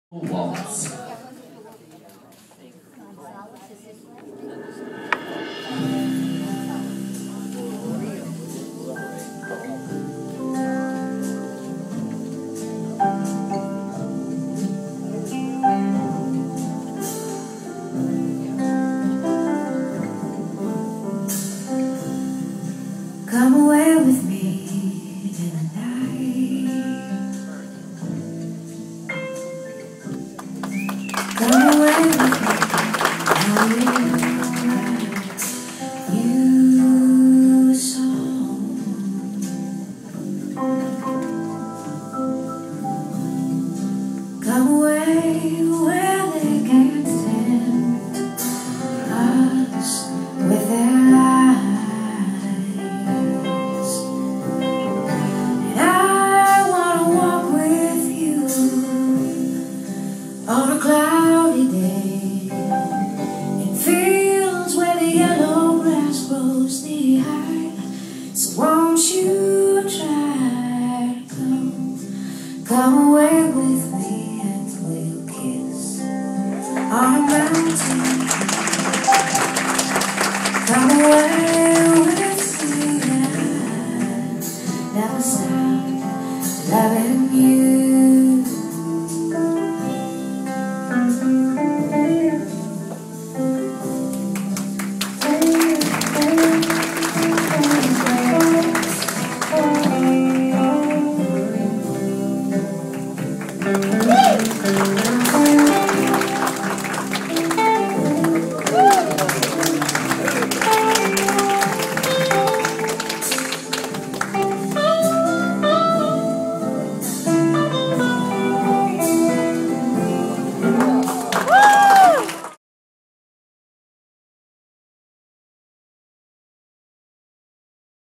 Waltz. Come away with me in the night. Come away with me, I'll write you a song. Come away where they can't tempt us with their lies. On a cloudy day, in fields where the yellow grass grows knee high. So won't you try to come away with me and we'll kiss on a mountain. Come away with me and I never stop loving.